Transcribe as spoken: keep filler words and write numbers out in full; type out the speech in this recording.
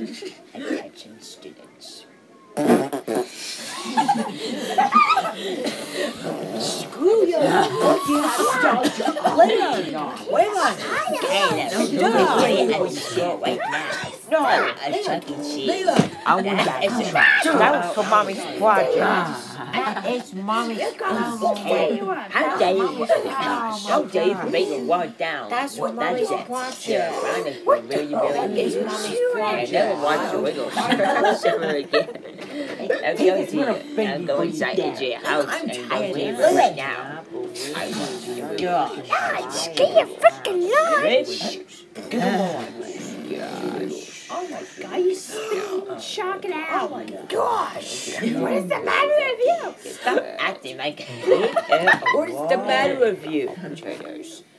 Attention students. Screw you! Wait on, wait on. Hey, don't do it at school right now. No, a Chuck E. Cheese. I want that. That was for Mommy's project. That is Mommy's project. How dare you? How dare you make a word down? That's for Mommy's project. What the fuck is Mommy's project? I never watched the Wiggles. Never again. I'll go to you. I'll go inside into your house and go leave right now. I want you to go. God, stay your freaking life. Rich, Come on. Oh my God, you spitting chalk it out. Oh my gosh. What is the matter with you? stop acting like a What is the matter with you? Traitors.